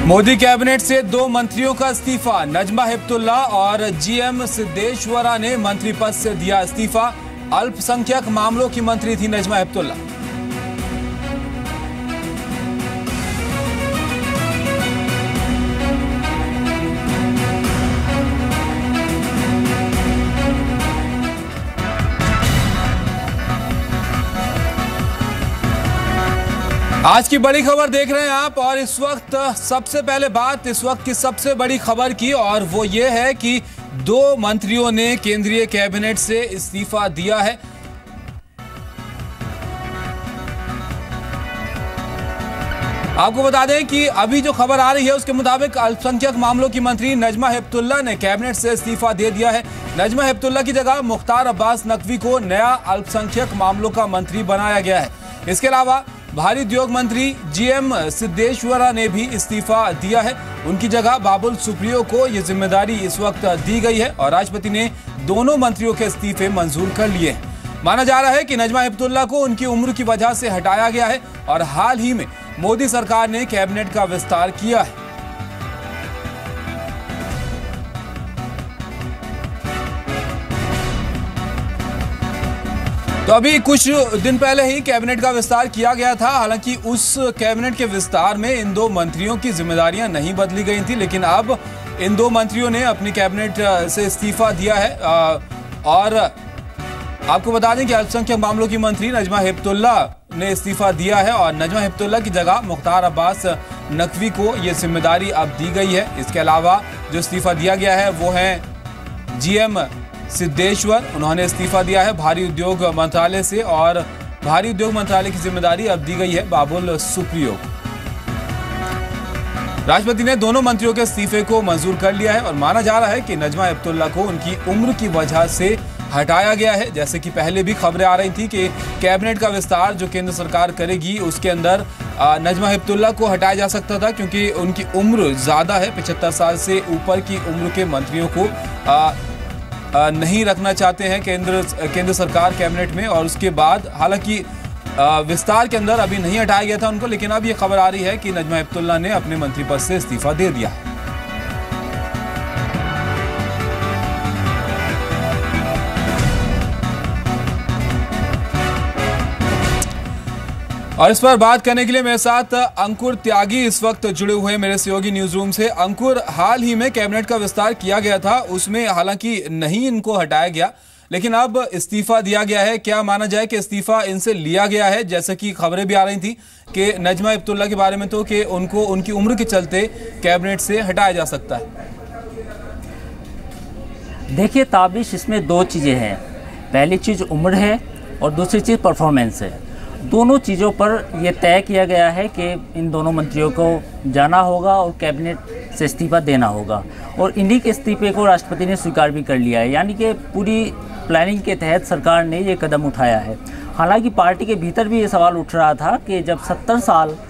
Modi cabinet से 2 मंत्रियों का इस्तीफा। नजमा हेपतुल्ला और जीएम सिद्धेश्वरा ने मंत्री पद से दिया इस्तीफा। अल्पसंख्यक मामलों की मंत्री थी नजमा हेपतुल्ला। आज की बड़ी खबर देख रहे हैं आप, और इस वक्त सबसे पहले बात इस वक्त की सबसे बड़ी खबर की, और वो ये है कि 2 मंत्रियों ने केंद्रीय कैबिनेट से इस्तीफा दिया है। आपको बता दें कि अभी जो खबर आ रही है उसके मुताबिक अल्पसंख्यक मामलों की मंत्री नजमा हेपतुल्ला ने कैबिनेट से इस्तीफा दे दिया है। नजमा हेपतुल्ला की जगह मुख्तार अब्बास नकवी को नया अल्पसंख्यक मामलों का मंत्री बनाया गया है। इसके अलावा भारी उद्योग मंत्री जीएम सिद्धेश्वरा ने भी इस्तीफा दिया है। उनकी जगह बाबुल सुप्रियो को यह जिम्मेदारी इस वक्त दी गई है और राष्ट्रपति ने दोनों मंत्रियों के इस्तीफे मंजूर कर लिए हैं। माना जा रहा है कि नजमा हेपतुल्ला को उनकी उम्र की वजह से हटाया गया है और हाल ही में मोदी सरकार ने कैबिनेट का विस्तार किया है। तो अभी कुछ दिन पहले ही कैबिनेट का विस्तार किया गया था। हालांकि उस कैबिनेट के विस्तार में इन 2 मंत्रियों की जिम्मेदारियां नहीं बदली गई थी, लेकिन अब इन 2 मंत्रियों ने अपनी कैबिनेट से इस्तीफा दिया है। और आपको बता दें कि अल्पसंख्यक मामलों की मंत्री नजमा हेपतुल्ला ने इस्तीफा दिया है और नजमा हेपतुल्ला की जगह मुख्तार अब्बास नकवी को यह जिम्मेदारी अब दी गई है। इसके अलावा जो इस्तीफा दिया गया है वो है जीएम सिद्धेश्वर, उन्होंने इस्तीफा दिया है भारी उद्योग मंत्रालय से, और भारी उद्योग मंत्रालय की जिम्मेदारी अब दी गई है बाबुल सुप्रियो को। राष्ट्रपति ने दोनों मंत्रियों के इस्तीफे को मंजूर कर लिया है और माना जा रहा है कि नजमा हेपतुल्ला को उनकी उम्र की वजह से हटाया गया है। जैसे कि पहले भी खबरें आ रही थी कि कैबिनेट का विस्तार जो केंद्र सरकार करेगी उसके अंदर नजमा हेपतुल्ला को हटाया जा सकता था, क्योंकि उनकी उम्र ज्यादा है। 75 साल से ऊपर की उम्र के मंत्रियों को नहीं रखना चाहते हैं केंद्र सरकार कैबिनेट में। और उसके बाद हालांकि विस्तार के अंदर अभी नहीं हटाया गया था उनको, लेकिन अब ये खबर आ रही है कि नजमा हेपतुल्ला ने अपने मंत्री पद से इस्तीफा दे दिया है। और इस पर बात करने के लिए मेरे साथ अंकुर त्यागी इस वक्त जुड़े हुए हैं मेरे सहयोगी न्यूज रूम से। अंकुर, हाल ही में कैबिनेट का विस्तार किया गया था, उसमें हालांकि नहीं इनको हटाया गया, लेकिन अब इस्तीफा दिया गया है। क्या माना जाए कि इस्तीफा इनसे लिया गया है? जैसे कि खबरें भी आ रही थी कि नजमा हेपतुल्ला के बारे में तो कि उनको उनकी उम्र के चलते कैबिनेट से हटाया जा सकता है। देखिए ताबिश, इसमें 2 चीज़ें हैं। पहली चीज़ उम्र है और दूसरी चीज़ परफॉर्मेंस है। दोनों चीज़ों पर यह तय किया गया है कि इन दोनों मंत्रियों को जाना होगा और कैबिनेट से इस्तीफा देना होगा, और इन्हीं के इस्तीफे को राष्ट्रपति ने स्वीकार भी कर लिया है। यानी कि पूरी प्लानिंग के तहत सरकार ने ये कदम उठाया है। हालांकि पार्टी के भीतर भी ये सवाल उठ रहा था कि जब 70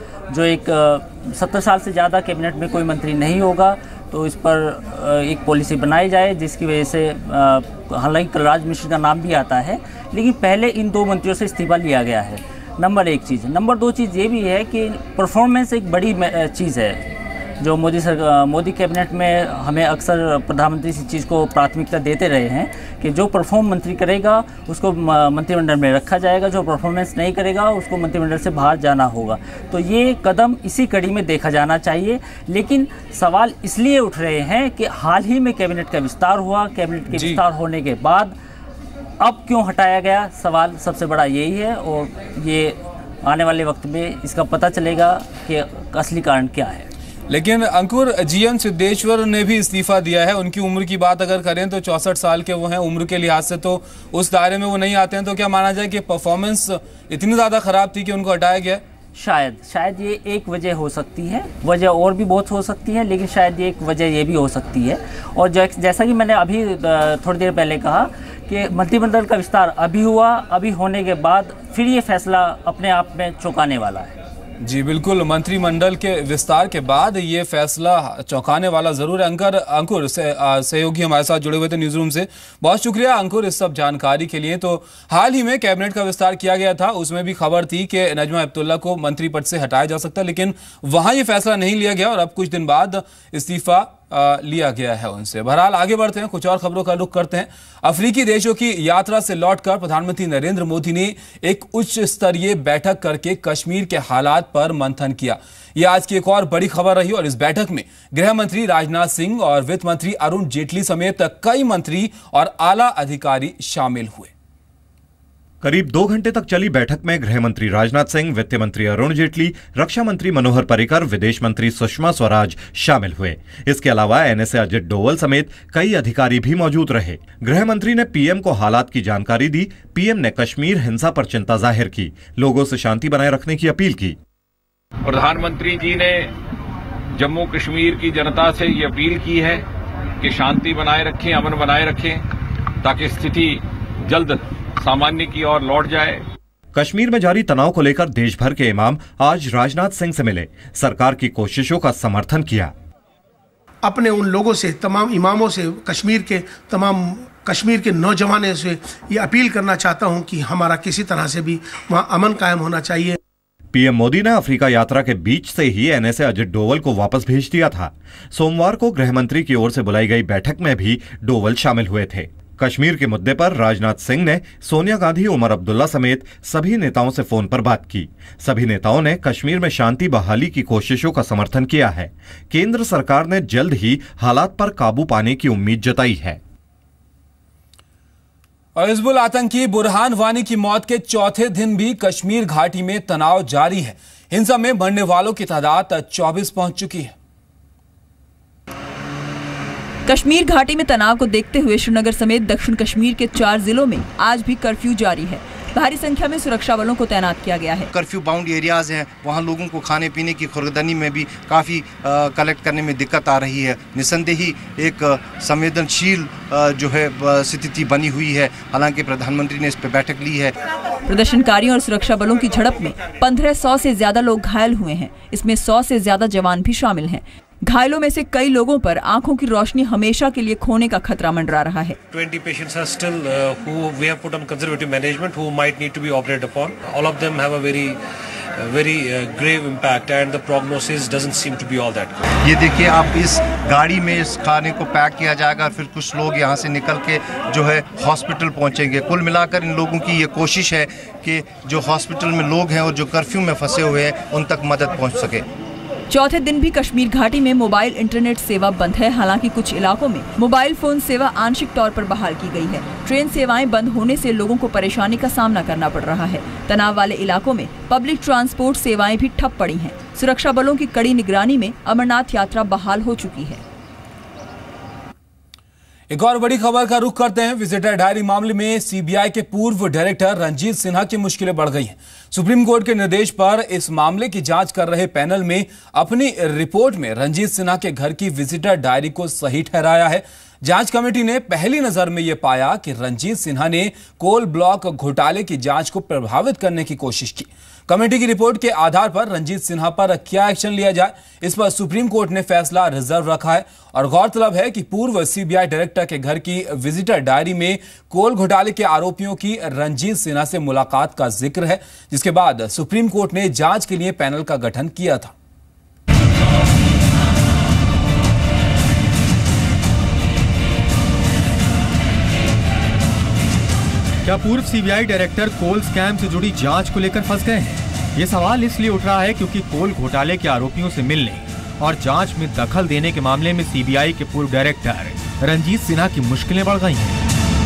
साल से ज़्यादा कैबिनेट में कोई मंत्री नहीं होगा तो इस पर एक पॉलिसी बनाई जाए, जिसकी वजह से हालांकि कलराज मिश्र का नाम भी आता है, लेकिन पहले इन 2 मंत्रियों से इस्तीफा लिया गया है। नंबर 1 चीज़। नंबर 2 चीज़ ये भी है कि परफॉर्मेंस एक बड़ी चीज़ है जो मोदी कैबिनेट में हमें अक्सर प्रधानमंत्री इस चीज़ को प्राथमिकता देते रहे हैं कि जो परफॉर्म मंत्री करेगा उसको मंत्रिमंडल में रखा जाएगा, जो परफॉर्मेंस नहीं करेगा उसको मंत्रिमंडल से बाहर जाना होगा। तो ये कदम इसी कड़ी में देखा जाना चाहिए। लेकिन सवाल इसलिए उठ रहे हैं कि हाल ही में कैबिनेट का विस्तार हुआ, कैबिनेट के विस्तार होने के बाद अब क्यों हटाया गया, सवाल सबसे बड़ा यही है, और ये आने वाले वक्त में इसका पता चलेगा कि असली कारण क्या है। लेकिन अंकुर, जीएम सिद्धेश्वर ने भी इस्तीफा दिया है। उनकी उम्र की बात अगर करें तो 64 साल के वो हैं उम्र के लिहाज से, तो उस दायरे में वो नहीं आते हैं। तो क्या माना जाए कि परफॉर्मेंस इतनी ज़्यादा ख़राब थी कि उनको हटाया गया? शायद ये एक वजह हो सकती है। वजह और भी बहुत हो सकती है, लेकिन शायद ये एक वजह ये भी हो सकती है। और जैसा कि मैंने अभी थोड़ी देर पहले कहा कि मंत्रिमंडल का विस्तार अभी हुआ, अभी होने के बाद फिर ये फैसला अपने आप में चौंकाने वाला है। जी बिल्कुल, मंत्रिमंडल के विस्तार के बाद ये फैसला चौंकाने वाला जरूर है। अंकुर सहयोगी हमारे साथ जुड़े हुए थे न्यूज रूम से। बहुत शुक्रिया अंकुर इस सब जानकारी के लिए। तो हाल ही में कैबिनेट का विस्तार किया गया था, उसमें भी खबर थी कि नजमा हेपतुल्ला को मंत्री पद से हटाया जा सकता है, लेकिन वहां ये फैसला नहीं लिया गया और अब कुछ दिन बाद इस्तीफा लिया गया है उनसे। बहरहाल आगे बढ़ते हैं, कुछ और खबरों का रुख करते हैं। अफ्रीकी देशों की यात्रा से लौटकर प्रधानमंत्री नरेंद्र मोदी ने एक उच्च स्तरीय बैठक करके कश्मीर के हालात पर मंथन किया। यह आज की एक और बड़ी खबर रही और इस बैठक में गृह मंत्री राजनाथ सिंह और वित्त मंत्री अरुण जेटली समेत कई मंत्री और आला अधिकारी शामिल हुए। करीब 2 घंटे तक चली बैठक में गृह मंत्री राजनाथ सिंह, वित्त मंत्री अरुण जेटली, रक्षा मंत्री मनोहर पर्रिकर, विदेश मंत्री सुषमा स्वराज शामिल हुए। इसके अलावा एनएसए अजित डोवल समेत कई अधिकारी भी मौजूद रहे। गृह मंत्री ने पीएम को हालात की जानकारी दी। पीएम ने कश्मीर हिंसा पर चिंता जाहिर की, लोगों से शांति बनाए रखने की अपील की। प्रधानमंत्री जी ने जम्मू कश्मीर की जनता से ये अपील की है कि शांति बनाए रखें, अमन बनाए रखें, ताकि स्थिति जल्द सामान्य की ओर लौट जाए। कश्मीर में जारी तनाव को लेकर देश भर के इमाम आज राजनाथ सिंह से मिले, सरकार की कोशिशों का समर्थन किया। अपने उन लोगों से, तमाम इमामों से, कश्मीर के नौजवानों से ये अपील करना चाहता हूं कि हमारा किसी तरह से भी वहां अमन कायम होना चाहिए। पीएम मोदी ने अफ्रीका यात्रा के बीच से ही एनएसए अजित डोवल को वापस भेज दिया था। सोमवार को गृह मंत्री की ओर से बुलाई गई बैठक में भी डोवल शामिल हुए थे। कश्मीर के मुद्दे पर राजनाथ सिंह ने सोनिया गांधी, उमर अब्दुल्ला समेत सभी नेताओं से फोन पर बात की। सभी नेताओं ने कश्मीर में शांति बहाली की कोशिशों का समर्थन किया है। केंद्र सरकार ने जल्द ही हालात पर काबू पाने की उम्मीद जताई है। और हिजबुल आतंकी बुरहान वानी की मौत के चौथे दिन भी कश्मीर घाटी में तनाव जारी है। हिंसा में मरने वालों की तादाद 24 पहुंच चुकी है। कश्मीर घाटी में तनाव को देखते हुए श्रीनगर समेत दक्षिण कश्मीर के 4 जिलों में आज भी कर्फ्यू जारी है। भारी संख्या में सुरक्षा बलों को तैनात किया गया है। कर्फ्यू बाउंड एरियाज हैं, वहाँ लोगों को खाने पीने की खुर्दनी में भी काफ़ी कलेक्ट करने में दिक्कत आ रही है। निसंदेही एक संवेदनशील जो है स्थिति बनी हुई है। हालांकि प्रधानमंत्री ने इस पर बैठक ली है। प्रदर्शनकारियों और सुरक्षा बलों की झड़प में 1500 से ज्यादा लोग घायल हुए हैं। इसमें 100 से ज्यादा जवान भी शामिल हैं। घायलों में से कई लोगों पर आंखों की रोशनी हमेशा के लिए खोने का खतरा मंडरा रहा है। 20 patients are still who we have put on conservative management who might need to be operated upon. All of them have a very grave impact and the prognosis doesn't seem to be all that good. ये देखिए, आप इस गाड़ी में इस खाने को pack किया जाएगा, फिर कुछ लोग यहाँ से निकल के जो है हॉस्पिटल पहुँचेंगे। कुल मिलाकर इन लोगों की ये कोशिश है कि जो हॉस्पिटल में लोग हैं और जो कर्फ्यू में फंसे हुए हैं उन तक मदद पहुँच सके। चौथे दिन भी कश्मीर घाटी में मोबाइल इंटरनेट सेवा बंद है। हालांकि कुछ इलाकों में मोबाइल फोन सेवा आंशिक तौर पर बहाल की गई है। ट्रेन सेवाएं बंद होने से लोगों को परेशानी का सामना करना पड़ रहा है। तनाव वाले इलाकों में पब्लिक ट्रांसपोर्ट सेवाएं भी ठप पड़ी हैं। सुरक्षा बलों की कड़ी निगरानी में अमरनाथ यात्रा बहाल हो चुकी है। एक और बड़ी खबर का रुख करते हैं। विजिटर डायरी मामले में सीबीआई के पूर्व डायरेक्टर रंजीत सिन्हा की मुश्किलें बढ़ गई हैं। सुप्रीम कोर्ट के निर्देश पर इस मामले की जांच कर रहे पैनल में अपनी रिपोर्ट में रंजीत सिन्हा के घर की विजिटर डायरी को सही ठहराया है। जांच कमेटी ने पहली नजर में यह पाया कि रंजीत सिन्हा ने कोल ब्लॉक घोटाले की जांच को प्रभावित करने की कोशिश की। कमेटी की रिपोर्ट के आधार पर रंजीत सिन्हा पर क्या एक्शन लिया जाए, इस पर सुप्रीम कोर्ट ने फैसला रिजर्व रखा है। और गौरतलब है कि पूर्व सीबीआई डायरेक्टर के घर की विजिटर डायरी में कोल घोटाले के आरोपियों की रंजीत सिन्हा से मुलाकात का जिक्र है, जिसके बाद सुप्रीम कोर्ट ने जांच के लिए पैनल का गठन किया था। क्या पूर्व सीबीआई डायरेक्टर कोल स्कैम से जुड़ी जांच को लेकर फंस गए हैं? ये सवाल इसलिए उठ रहा है क्योंकि कोल घोटाले के आरोपियों से मिलने और जांच में दखल देने के मामले में सीबीआई के पूर्व डायरेक्टर रंजीत सिन्हा की मुश्किलें बढ़ गई हैं।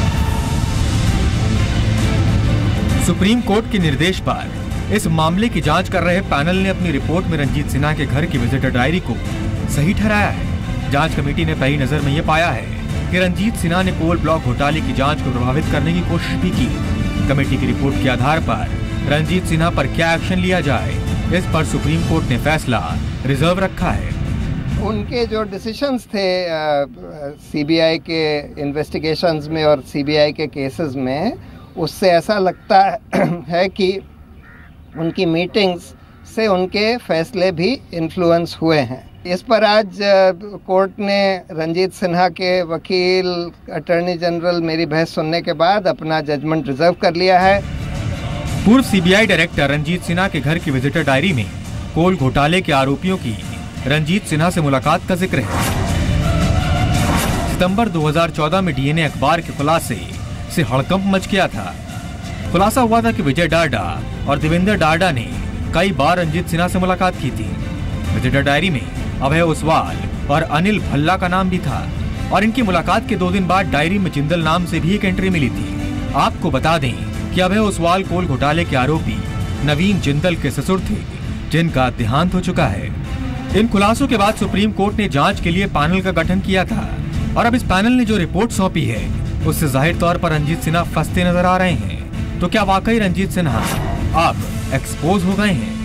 सुप्रीम कोर्ट के निर्देश पर इस मामले की जांच कर रहे पैनल ने अपनी रिपोर्ट में रंजीत सिन्हा के घर की विजिटर डायरी को सही ठहराया है। जांच कमेटी ने पहली नजर में यह पाया है कि रंजीत सिन्हा ने कोल ब्लॉक घोटाले की जांच को प्रभावित करने की कोशिश भी की। कमेटी की रिपोर्ट के आधार पर रंजीत सिन्हा पर क्या एक्शन लिया जाए, इस पर सुप्रीम कोर्ट ने फैसला रिजर्व रखा है। उनके जो डिसीजंस थे सीबीआई के इन्वेस्टिगेशंस में और सीबीआई के केसेस में, उससे ऐसा लगता है कि उनकी मीटिंग्स से उनके फैसले भी इन्फ्लुएंस हुए हैं। इस पर आज कोर्ट ने रंजीत सिन्हा के वकील अटॉर्नी जनरल मेरी बहस सुनने के बाद अपना जजमेंट रिजर्व कर लिया है। पूर्व सीबीआई डायरेक्टर रंजीत सिन्हा के घर की विजिटर डायरी में कोल घोटाले के आरोपियों की रंजीत सिन्हा से मुलाकात का जिक्र है। सितंबर 2014 में डीएनए अखबार के खुलासे से हड़कंप मच गया था। खुलासा हुआ था कि विजय डाडा और देवेंद्र डाडा ने कई बार रंजीत सिन्हा से मुलाकात की थी। विजिटर डायरी में अभय ओसवाल और अनिल भल्ला का नाम भी था और इनकी मुलाकात के 2 दिन बाद डायरी में जिंदल नाम से भी एक एंट्री मिली थी। आपको बता दें कि अभय ओसवाल कोल घोटाले के आरोपी नवीन जिंदल के ससुर थे, जिनका देहांत हो चुका है। इन खुलासों के बाद सुप्रीम कोर्ट ने जांच के लिए पैनल का गठन किया था और अब इस पैनल ने जो रिपोर्ट सौंपी है उससे जाहिर तौर पर रंजीत सिन्हा फंसते नजर आ रहे हैं। तो क्या वाकई रंजीत सिन्हा अब एक्सपोज हो गए हैं?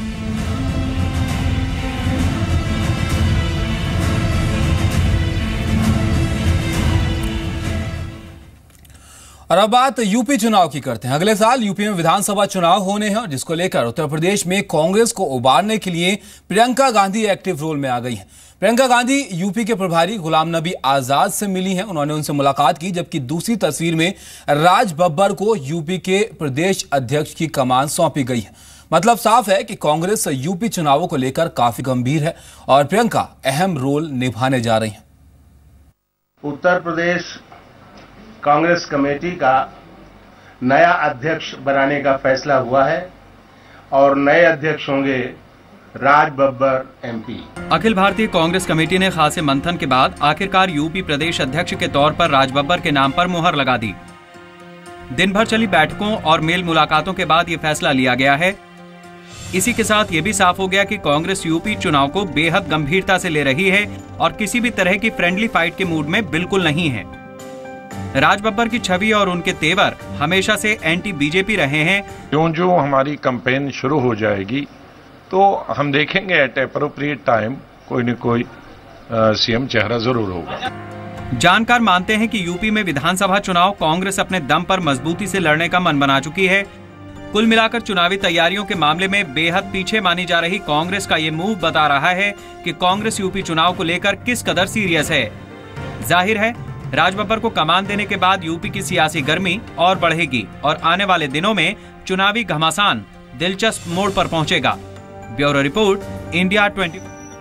और अब बात यूपी चुनाव की करते हैं। अगले साल यूपी में विधानसभा चुनाव होने हैं, जिसको लेकर उत्तर प्रदेश में कांग्रेस को उबारने के लिए प्रियंका गांधी एक्टिव रोल में आ गई हैं। प्रियंका गांधी यूपी के प्रभारी गुलाम नबी आजाद से मिली हैं, उन्होंने उनसे मुलाकात की, जबकि दूसरी तस्वीर में राज बब्बर को यूपी के प्रदेश अध्यक्ष की कमान सौंपी गई है। मतलब साफ है कि कांग्रेस यूपी चुनावों को लेकर काफी गंभीर है और प्रियंका अहम रोल निभाने जा रही हैं। उत्तर प्रदेश कांग्रेस कमेटी का नया अध्यक्ष बनाने का फैसला हुआ है और नए अध्यक्ष होंगे राज बब्बर एमपी। अखिल भारतीय कांग्रेस कमेटी ने खासे मंथन के बाद आखिरकार यूपी प्रदेश अध्यक्ष के तौर पर राज बब्बर के नाम पर मुहर लगा दी। दिन भर चली बैठकों और मेल मुलाकातों के बाद ये फैसला लिया गया है। इसी के साथ ये भी साफ हो गया कि कांग्रेस यूपी चुनाव को बेहद गंभीरता से ले रही है और किसी भी तरह की फ्रेंडली फाइट के मूड में बिल्कुल नहीं है। राज बब्बर की छवि और उनके तेवर हमेशा से एंटी बीजेपी रहे हैं। जो हमारी कैंपेन शुरू हो जाएगी तो हम देखेंगे एट एप्रोप्रिएट टाइम कोई न कोई सीएम चेहरा जरूर होगा। जानकार मानते हैं कि यूपी में विधानसभा चुनाव कांग्रेस अपने दम पर मजबूती से लड़ने का मन बना चुकी है। कुल मिलाकर चुनावी तैयारियों के मामले में बेहद पीछे मानी जा रही कांग्रेस का ये मूव बता रहा है कि कांग्रेस यूपी चुनाव को लेकर किस कदर सीरियस है। जाहिर है राज बब्बर को कमान देने के बाद यूपी की सियासी गर्मी और बढ़ेगी और आने वाले दिनों में चुनावी घमासान दिलचस्प मोड़ पर पहुंचेगा। Bureau report, India 24।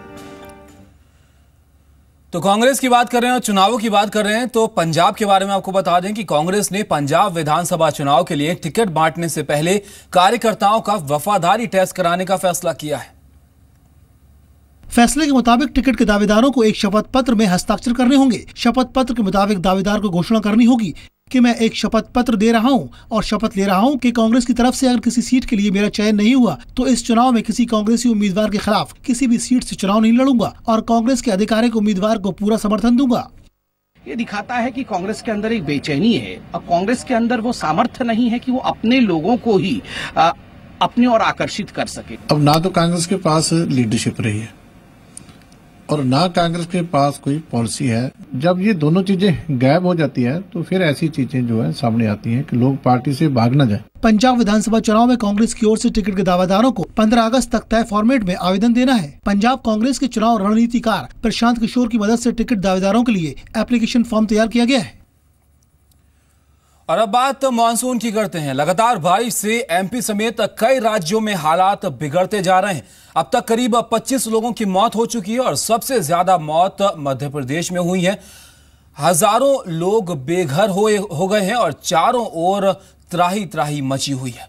तो कांग्रेस की बात कर रहे हैं और चुनावों की बात कर रहे हैं तो पंजाब के बारे में आपको बता दें कि कांग्रेस ने पंजाब विधानसभा चुनाव के लिए टिकट बांटने से पहले कार्यकर्ताओं का वफादारी टेस्ट कराने का फैसला किया है। फैसले के मुताबिक टिकट के दावेदारों को एक शपथ पत्र में हस्ताक्षर करने होंगे। शपथ पत्र के मुताबिक दावेदार को घोषणा करनी होगी कि मैं एक शपथ पत्र दे रहा हूं और शपथ ले रहा हूं कि कांग्रेस की तरफ से अगर किसी सीट के लिए मेरा चयन नहीं हुआ तो इस चुनाव में किसी कांग्रेसी उम्मीदवार के खिलाफ किसी भी सीट से चुनाव नहीं लड़ूंगा और कांग्रेस के आधिकारिक उम्मीदवार को पूरा समर्थन दूंगा। ये दिखाता है कि कांग्रेस के अंदर एक बेचैनी है और कांग्रेस के अंदर वो सामर्थ्य नहीं है कि वो अपने लोगों को ही अपनी ओर आकर्षित कर सके। अब ना तो कांग्रेस के पास लीडरशिप रही है और ना कांग्रेस के पास कोई पॉलिसी है। जब ये दोनों चीजें गायब हो जाती है तो फिर ऐसी चीजें जो है सामने आती हैं कि लोग पार्टी से भाग न जाए। पंजाब विधानसभा चुनाव में कांग्रेस की ओर से टिकट के दावेदारों को 15 अगस्त तक तय फॉर्मेट में आवेदन देना है। पंजाब कांग्रेस के चुनाव रणनीतिकार प्रशांत किशोर की मदद से टिकट दावेदारों के लिए एप्लीकेशन फॉर्म तैयार किया गया है। और अब बात मानसून की करते हैं। लगातार बारिश से एमपी समेत कई राज्यों में हालात बिगड़ते जा रहे हैं। अब तक करीब 25 लोगों की मौत हो चुकी है और सबसे ज्यादा मौत मध्य प्रदेश में हुई है। हजारों लोग बेघर हो गए हैं और चारों ओर त्राही त्राही मची हुई है।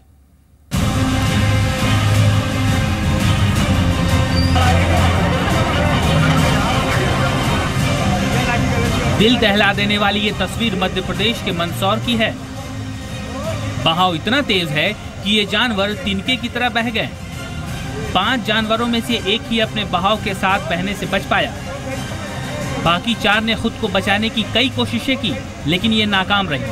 दिल दहला देने वाली ये तस्वीर मध्य प्रदेश के मंदसौर की है। बहाव इतना तेज है कि ये जानवर तिनके की तरह बह गए। 5 जानवरों में से एक ही अपने बहाव के साथ बहने से बच पाया। बाकी 4 ने खुद को बचाने की कई कोशिशें की लेकिन ये नाकाम रही।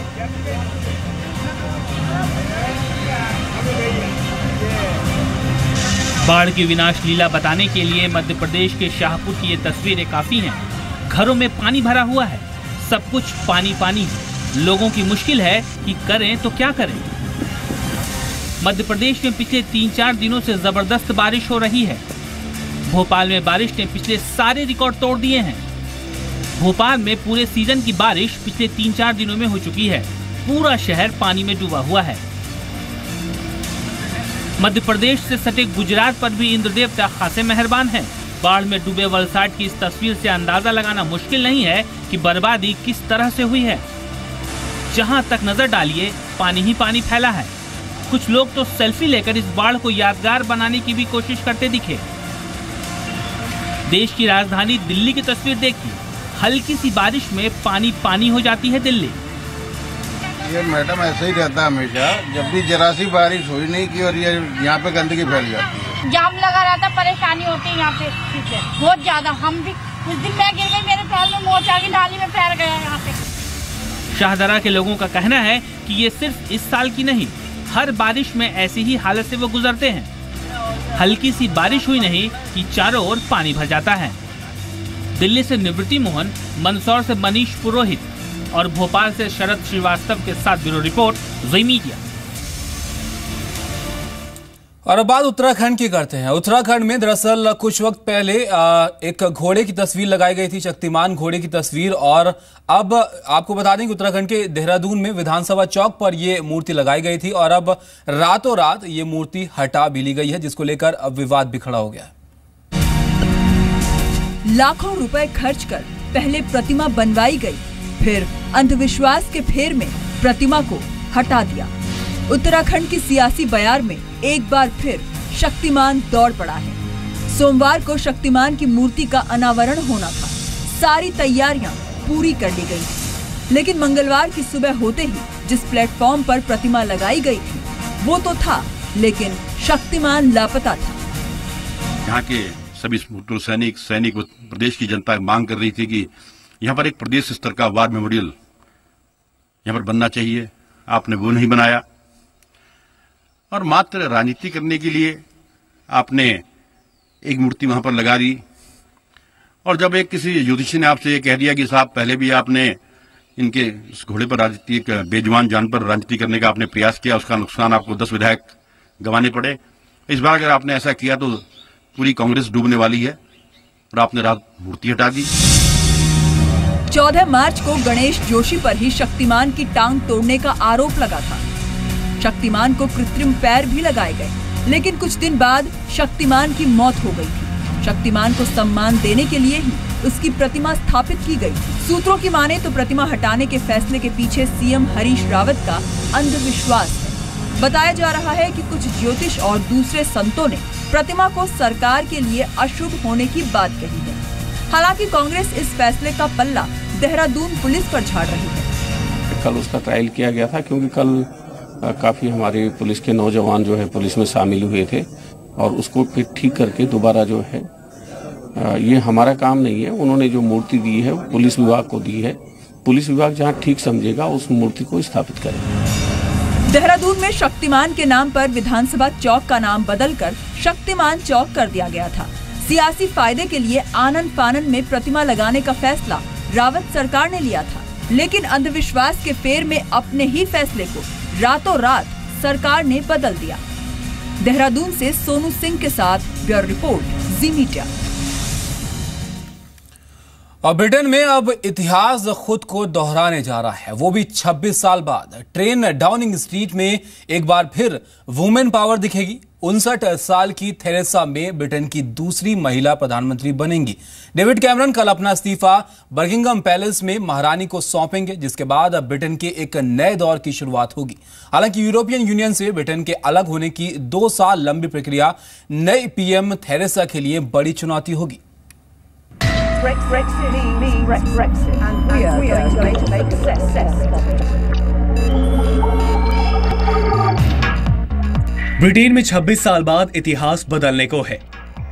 बाढ़ की विनाश लीला बताने के लिए मध्य प्रदेश के शाहपुर की ये तस्वीरें काफी हैं। घरों में पानी भरा हुआ है, सब कुछ पानी पानी है। लोगों की मुश्किल है कि करें तो क्या करें। मध्य प्रदेश में पिछले 3-4 दिनों से जबरदस्त बारिश हो रही है। भोपाल में बारिश ने पिछले सारे रिकॉर्ड तोड़ दिए हैं। भोपाल में पूरे सीजन की बारिश पिछले 3-4 दिनों में हो चुकी है। पूरा शहर पानी में डूबा हुआ है। मध्य प्रदेश से सटे गुजरात पर भी इंद्र देवता खासे मेहरबान हैं। बाढ़ में डूबे वलसाड की इस तस्वीर से अंदाजा लगाना मुश्किल नहीं है कि बर्बादी किस तरह से हुई है। जहां तक नजर डालिए पानी ही पानी फैला है। कुछ लोग तो सेल्फी लेकर इस बाढ़ को यादगार बनाने की भी कोशिश करते दिखे। देश की राजधानी दिल्ली की तस्वीर देखिए, हल्की सी बारिश में पानी पानी हो जाती है दिल्ली। ये मैडम ऐसे ही रहता है हमेशा, जब भी जरा सी बारिश हुई नहीं की और ये यहाँ पे गंदगी फैल जाती है। जाम लगा रहता, परेशानी होती है यहाँ पे बहुत ज्यादा। हम भी उस दिन मैं गिर गई, मेरे पैर में मोच आ गई, नाली में फैल गया यहाँ पे। शाहदरा के लोगों का कहना है कि ये सिर्फ इस साल की नहीं, हर बारिश में ऐसी ही हालत से वो गुजरते हैं। हल्की सी बारिश हुई नहीं कि चारों ओर पानी भर जाता है। दिल्ली से निवृत्ति मोहन, मंदसौर से मनीष पुरोहित और भोपाल से शरद श्रीवास्तव के साथ ब्यूरो रिपोर्ट, जी मीडिया। और अब बात उत्तराखंड की करते हैं। उत्तराखंड में दरअसल कुछ वक्त पहले एक घोड़े की तस्वीर लगाई गई थी, शक्तिमान घोड़े की तस्वीर, और अब आपको बता दें कि उत्तराखंड के देहरादून में विधानसभा चौक पर यह मूर्ति लगाई गई थी और अब रातों रात ये मूर्ति हटा भी ली गई है, जिसको लेकर अब विवाद भी खड़ा हो गया। लाखों रुपए खर्च कर पहले प्रतिमा बनवाई गई, फिर अंधविश्वास के फेर में प्रतिमा को हटा दिया। उत्तराखंड की सियासी बयार में एक बार फिर शक्तिमान दौड़ पड़ा है। सोमवार को शक्तिमान की मूर्ति का अनावरण होना था, सारी तैयारियां पूरी कर ली गई थी, लेकिन मंगलवार की सुबह होते ही जिस प्लेटफॉर्म पर प्रतिमा लगाई गई थी वो तो था, लेकिन शक्तिमान लापता था। यहाँ के सभी सैनिक प्रदेश की जनता मांग कर रही थी कि यहाँ पर एक प्रदेश स्तर का वार मेमोरियल यहाँ पर बनना चाहिए। आपने वो नहीं बनाया और मात्र राजनीति करने के लिए आपने एक मूर्ति वहां पर लगा दी। और जब एक किसी ज्योतिषी ने आपसे ये कह दिया कि साहब पहले भी आपने इनके इस घोड़े पर राजनीति, एक बेजुबान जान पर राजनीति करने का आपने प्रयास किया, उसका नुकसान आपको 10 विधायक गंवाने पड़े। इस बार अगर आपने ऐसा किया तो पूरी कांग्रेस डूबने वाली है, और आपने रात मूर्ति हटा दी। 14 मार्च को गणेश जोशी पर ही शक्तिमान की टांग तोड़ने का आरोप लगा था। शक्तिमान को कृत्रिम पैर भी लगाए गए, लेकिन कुछ दिन बाद शक्तिमान की मौत हो गई थी। शक्तिमान को सम्मान देने के लिए ही उसकी प्रतिमा स्थापित की गई। सूत्रों की माने तो प्रतिमा हटाने के फैसले के पीछे सीएम हरीश रावत का अंधविश्वास है। बताया जा रहा है कि कुछ ज्योतिष और दूसरे संतों ने प्रतिमा को सरकार के लिए अशुभ होने की बात कही है। हालांकि कांग्रेस इस फैसले का पल्ला देहरादून पुलिस पर झाड़ रही है। कल उसका ट्रायल किया गया था, क्योंकि कल काफी हमारे पुलिस के नौजवान जो है पुलिस में शामिल हुए थे, और उसको फिर ठीक करके दोबारा जो है, ये हमारा काम नहीं है। उन्होंने जो मूर्ति दी है पुलिस विभाग को दी है, पुलिस विभाग जहां ठीक समझेगा उस मूर्ति को स्थापित करेगा। देहरादून में शक्तिमान के नाम पर विधानसभा चौक का नाम बदलकर शक्तिमान चौक कर दिया गया था। सियासी फायदे के लिए आनन फानन में प्रतिमा लगाने का फैसला रावत सरकार ने लिया था, लेकिन अंधविश्वास के फेर में अपने ही फैसले को रातों रात सरकार ने बदल दिया। देहरादून से सोनू सिंह के साथ ब्यूरो रिपोर्ट, जी मीडिया। और ब्रिटेन में अब इतिहास खुद को दोहराने जा रहा है, वो भी 26 साल बाद। ट्रेन डाउनिंग स्ट्रीट में एक बार फिर वुमेन पावर दिखेगी। 59 साल की थेरेसा मे ब्रिटेन की दूसरी महिला प्रधानमंत्री बनेंगी। डेविड कैमरन कल अपना इस्तीफा बर्किंघम पैलेस में महारानी को सौंपेंगे, जिसके बाद अब ब्रिटेन के एक नए दौर की शुरुआत होगी। हालांकि यूरोपियन यूनियन से ब्रिटेन के अलग होने की 2 साल लंबी प्रक्रिया नई पीएम थेरेसा के लिए बड़ी चुनौती होगी। ब्रिटेन में 26 साल बाद इतिहास बदलने को है।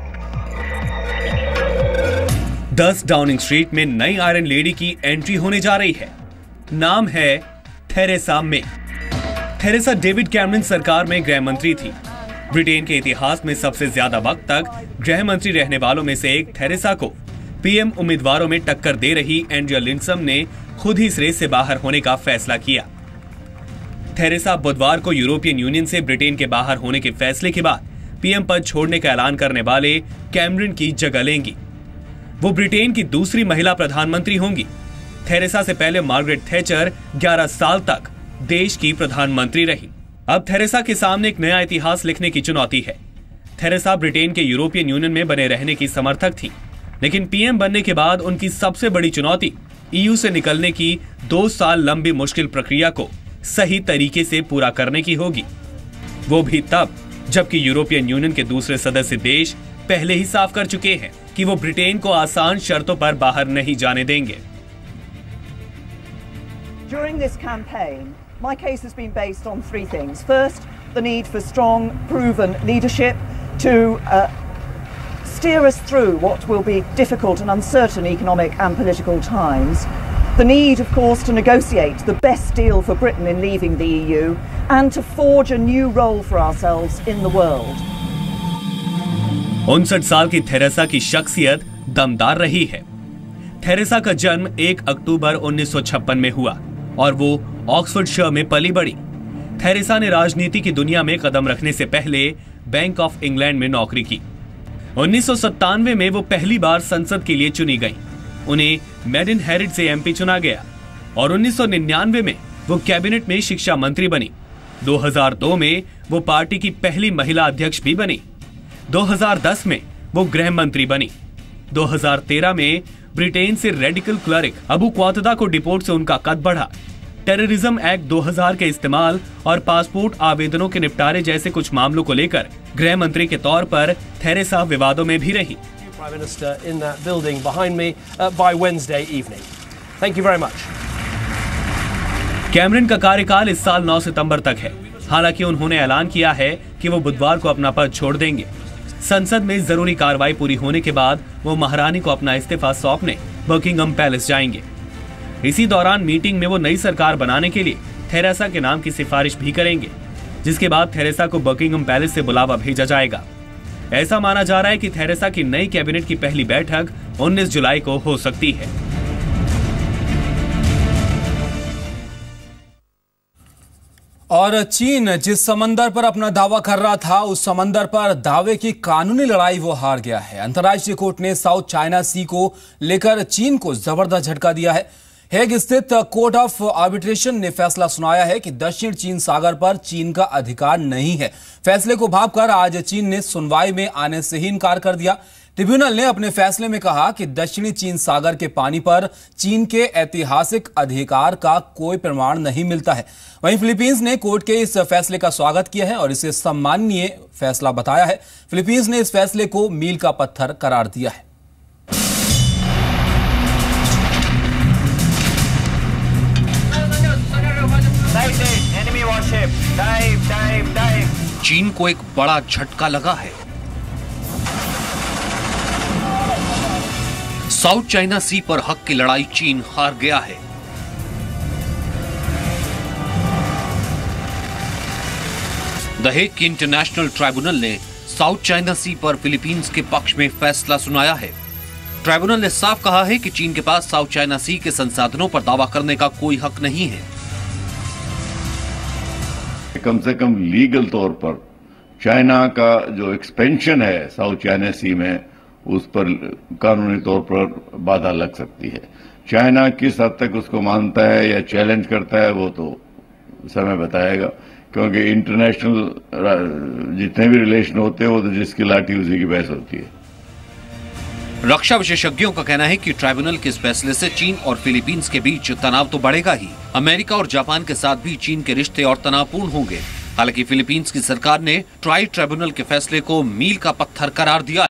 10 डाउनिंग स्ट्रीट में नई आयरन लेडी की एंट्री होने जा रही है। नाम है Theresa May. Theresa David Cameron सरकार में गृह मंत्री थी। ब्रिटेन के इतिहास में सबसे ज्यादा वक्त तक गृह मंत्री रहने वालों में से एक थेरेसा को पीएम उम्मीदवारों में टक्कर दे रही एंड्रिया लिंडसम ने खुद ही इस रेस से बाहर होने का फैसला किया। थेरेसा बुधवार को यूरोपियन यूनियन से ब्रिटेन के बाहर होने के फैसले के बाद पीएम पद छोड़ने का ऐलान करने वाले कैमरन की जगह लेंगी। वो ब्रिटेन की दूसरी महिला प्रधानमंत्री होंगी। थेरेसा से पहले मार्गरेट थैचर 11 साल तक देश की प्रधानमंत्री रही। अब थेरेसा के सामने एक नया इतिहास लिखने की चुनौती है। थेरेसा ब्रिटेन के यूरोपियन यूनियन में बने रहने की समर्थक थी, लेकिन पीएम बनने के बाद उनकी सबसे बड़ी चुनौती ईयू से निकलने की 2 साल लंबी मुश्किल प्रक्रिया को सही तरीके से पूरा करने की होगी। वो भी तब जबकि यूरोपियन यूनियन के दूसरे सदस्य देश पहले ही साफ कर चुके हैं कि वो ब्रिटेन को आसान शर्तों पर बाहर नहीं जाने देंगे। During this campaign, my case has been based on 3 things. First, the need for strong, proven leadership to steer us through what will be difficult and uncertain economic and political times. The need, of course, to negotiate the best deal for Britain in leaving the EU and to forge a new role for ourselves in the world. 59 साल की Theresa की शख्सियत दमदार रही है। Theresa का जन्म 1 अक्टूबर 1956 में हुआ और वो ऑक्सफोर्डशायर में पली बड़ी। थेरेसा ने राजनीति की दुनिया में कदम रखने से पहले बैंक ऑफ इंग्लैंड में नौकरी की। 1997 में वो पहली बार संसद के लिए चुनी गई। उन्हें मेडेनहेरिड से एमपी चुना गया और 1999 में वो कैबिनेट में शिक्षा मंत्री बनी। 2002 में वो पार्टी की पहली महिला अध्यक्ष भी बनी। 2010 में वो गृह मंत्री बनी। 2013 में ब्रिटेन से रेडिकल क्लरिक अबू क्वातदा को डिपोर्ट से उनका कद बढ़ा। टेररिज्म एक्ट 2000 के इस्तेमाल और पासपोर्ट आवेदनों के निपटारे जैसे कुछ मामलों को लेकर गृह मंत्री के तौर पर थेरेसा विवादों में भी रही। Prime Minister in that building behind me by Wednesday evening. Thank you very much. Cameron का कार्यकाल इस साल 9 सितंबर तक है। हालांकि उन्होंने ऐलान किया है कि वो बुधवार को अपना पद छोड़ देंगे। संसद में जरूरी कार्रवाई पूरी होने के बाद वो महारानी को अपना इस्तीफा सौंपने बकिंगम पैलेस जाएंगे। इसी दौरान मीटिंग में वो नई सरकार बनाने के लिए थेरेसा के नाम की सिफारिश भी करेंगे, जिसके बाद थेरेसा को बकिंगम पैलेस से बुलावा भेजा जाएगा। ऐसा माना जा रहा है कि थेरेसा की नई कैबिनेट की पहली बैठक 19 जुलाई को हो सकती है। और चीन जिस समंदर पर अपना दावा कर रहा था, उस समंदर पर दावे की कानूनी लड़ाई वो हार गया है। अंतर्राष्ट्रीय कोर्ट ने साउथ चाइना सी को लेकर चीन को जबरदस्त झटका दिया है। हेग स्थित कोर्ट ऑफ आर्बिट्रेशन ने फैसला सुनाया है कि दक्षिण चीन सागर पर चीन का अधिकार नहीं है। फैसले को भांपकर आज चीन ने सुनवाई में आने से ही इनकार कर दिया। ट्रिब्यूनल ने अपने फैसले में कहा कि दक्षिणी चीन सागर के पानी पर चीन के ऐतिहासिक अधिकार का कोई प्रमाण नहीं मिलता है। वहीं फिलीपींस ने कोर्ट के इस फैसले का स्वागत किया है और इसे सम्माननीय फैसला बताया है। फिलीपींस ने इस फैसले को मील का पत्थर करार दिया है। चीन को एक बड़ा झटका लगा है। साउथ चाइना सी पर हक की लड़ाई चीन हार गया है। द हेग की इंटरनेशनल ट्राइब्यूनल ने साउथ चाइना सी पर फिलीपींस के पक्ष में फैसला सुनाया है। ट्राइब्यूनल ने साफ कहा है कि चीन के पास साउथ चाइना सी के संसाधनों पर दावा करने का कोई हक नहीं है। कम से कम लीगल तौर पर चाइना का जो एक्सपेंशन है साउथ चाइना सी में, उस पर कानूनी तौर पर बाधा लग सकती है। चाइना किस हद तक उसको मानता है या चैलेंज करता है वो तो समय बताएगा, क्योंकि इंटरनेशनल जितने भी रिलेशन होते हैं वो तो जिसकी लाठी उसी की बहस होती है। रक्षा विशेषज्ञों का कहना है कि ट्राइब्यूनल के इस फैसले से चीन और फिलीपींस के बीच तनाव तो बढ़ेगा ही, अमेरिका और जापान के साथ भी चीन के रिश्ते और तनावपूर्ण होंगे। हालांकि फिलीपींस की सरकार ने ट्राइब्यूनल के फैसले को मील का पत्थर करार दिया।